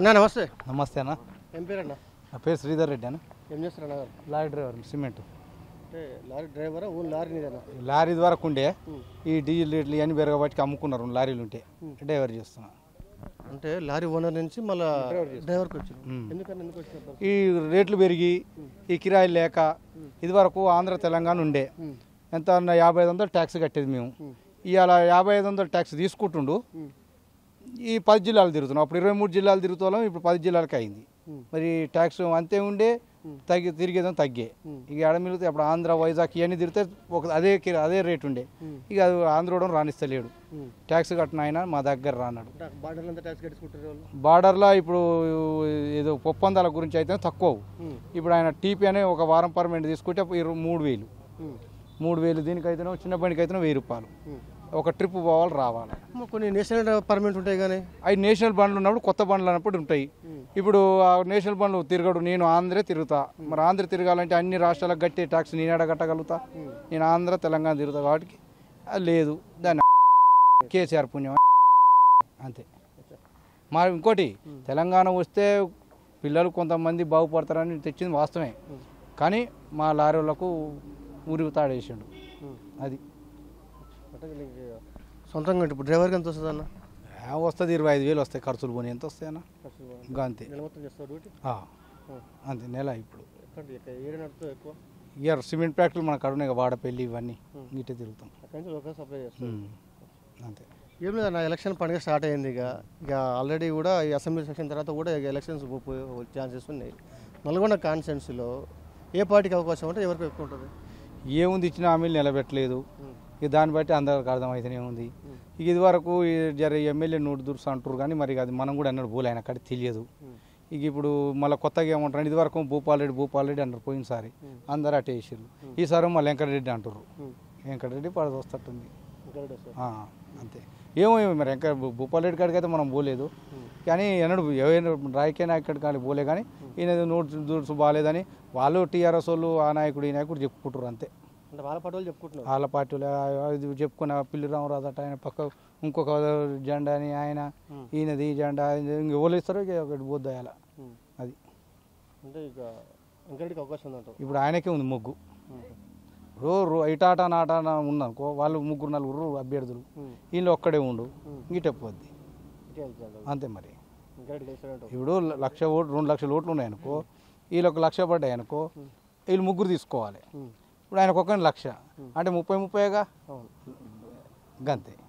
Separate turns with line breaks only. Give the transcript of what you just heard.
అన్నా నమస్తే.
నమస్తే అన్న.
ఏం పేరు అన్న?
నా పేరు శ్రీధర్ రెడ్డి అన్న.
ఏం చేస్తారు అన్న?
Lorry driver, cement.
అంటే లారీ డ్రైవరా? ఓన్ లారీ నీదేనా?
లారీ ద్వారా ఉండే ఈ డీజిల్ రేట్లు ఇవన్నీ పెరగబట్టి అమ్ముకున్నారు. లారీలు ఉంటే డ్రైవర్ చేస్తున్నా.
అంటే లారీ ఓనర్ నుంచి మళ్ళీ డ్రైవర్కి వచ్చి ఎందుకు వచ్చినారు?
ఈ రేట్లు పెరిగి ఈ కిరాయిలు లేక ఇది వరకు ఆంధ్ర తెలంగాణ ఉండే ఎంత 5500 ట్యాక్స్ కట్టేది మేము. ఇవాళ 5500 ట్యాక్స్ తీసుకుంటుండు. ఈ 10 జిల్లాలు తిరుగుతున్నాం. అప్పుడు 23 జిల్లాలు తిరుగుతాం, ఇప్పుడు 10 జిల్లాలకి అయింది. మరి ట్యాక్స్ అంతే ఉండే తిరిగేదాం తగ్గే. ఇక ఎడ మిగిలితే అప్పుడు ఆంధ్ర వైజాగ్ ఇవన్నీ తిరిగితే అదే రేట్ ఉండే. ఇక అది ఆంధ్రోడం రాణిస్తలేడు. ట్యాక్స్ కట్టిన ఆయన మా దగ్గర రాన్నాడు. బార్డర్లో ఇప్పుడు ఏదో ఒప్పందాల గురించి అయితే తక్కువ. ఇప్పుడు ఆయన టీపీ అనే ఒక వారం పర్మనెంట్ తీసుకుంటే 3000 దీనికైతేనో చిన్న బండికి అయితేనో 1000 రూపాయలు. ఒక ట్రిప్ పోవాలి రావాలి.
కొన్ని నేషనల్ పర్మనెంట్ ఉంటాయి కానీ
అవి నేషనల్ బండ్లు ఉన్నప్పుడు కొత్త బండ్లు అన్నప్పుడు ఉంటాయి. ఇప్పుడు ఆ నేషనల్ బండ్లు తిరగడు. నేను ఆంధ్రే తిరుగుతా. మరి ఆంధ్ర తిరగాలంటే అన్ని రాష్ట్రాలకు కట్టే ట్యాక్స్ నేను ఎడ కట్టగలుగుతా? నేను ఆంధ్ర తెలంగాణ తిరుగుతా కాబట్టి అది లేదు. దాన్ని కేసీఆర్ పుణ్యం అంతే. మా ఇంకోటి తెలంగాణ వస్తే పిల్లలు కొంతమంది బాగుపడతారని తెచ్చింది వాస్తవమే. కానీ మా లారీ వాళ్ళకు ఊరికి తాడేసిండు. అది
సొంతంగా ఇప్పుడు డ్రైవర్కి ఎంత వస్తుంది అన్న?
వస్తుంది 25,000 వస్తాయి. ఖర్చులు పోనీ ఎంత వస్తాయి అన్న? ఇంకా అంతే అంతే. నెల ఇప్పుడు ఇయర్ సిమెంట్ ఫ్యాక్టరీలు మన కడునే వాడపల్లి ఇవన్నీ నీటే తిరుగుతాం అంతే.
ఏం లేదన్న, ఎలక్షన్ పండుగ స్టార్ట్ అయింది. ఇక ఆల్రెడీ కూడా ఈ అసెంబ్లీ సెక్షన్ తర్వాత కూడా ఎలక్షన్స్ ఛాన్సెస్ ఉన్నాయి. నల్గొండ కాన్స్టిట్యున్సీలో ఏ పార్టీకి అవకాశం ఉంటే ఎవరికి ఎక్కువ ఉంటుంది?
ఏముంది, ఇచ్చిన హామీలు నిలబెట్టలేదు. ఇక దాన్ని బట్టి అందరికి అర్థమైతేనే ఉంది. ఇక ఇది వరకు జర ఎమ్మెల్యే నోటు దుర్సు అంటారు కానీ మరి అది మనం కూడా అన్నాడు పోలే, ఆయన అక్కడ తెలియదు. ఇక ఇప్పుడు మళ్ళీ కొత్తగా ఏమంటారు, ఇది వరకు భూపాల్ రెడ్డి అన్నారు పోయినసారి, అందరూ అటే వేసారు. ఈసారి మళ్ళీ వెంకటరెడ్డి అంటారు. వెంకటరెడ్డి పడది వస్తట్టుంది అంతే. ఏమో మరి భూపాల్ రెడ్డి కాడికి అయితే మనం పోలేదు కానీ ఎన్నడు రాజకీయ నాయకుడి కానీ పోలే. కానీ ఈయన నోటు దుర్సు బాగాలేదని వాళ్ళు టీఆర్ఎస్ వాళ్ళు ఆ నాయకుడు ఈ నాయకుడు చెప్పుకుంటారు అంతే.
వాళ్ళ పార్టీ వాళ్ళు చెప్పుకుంటున్నారు.
వాళ్ళ పార్టీలు చెప్పుకున్న పిల్లి రామరాజు అట, ఆయన పక్క ఇంకొక జెండా అని ఆయన, ఈయనది జెండా ఎవరు ఇస్తారో ఒకటి బోద్దాయాల. అది
అంటే ఇక ఇంకటికి అవకాశం ఉందంట.
ఇప్పుడు ఆయనకే ఉంది మొగ్గు. ఇటాట నాట ఉందనుకో, వాళ్ళు 3-4 అభ్యర్థులు, వీళ్ళు ఒక్కడే ఉండు ఇంగిటెప్పొద్ది అంతే. మరి ఇప్పుడు 1,00,000 ఓట్లు 2,00,000 ఓట్లు ఉన్నాయనుకో, వీళ్ళు 1,00,000 పడ్డాయి అనుకో, వీళ్ళు 3 తీసుకోవాలి. ఇప్పుడు ఆయనకు 1,00,000 అంటే 30 గంతే.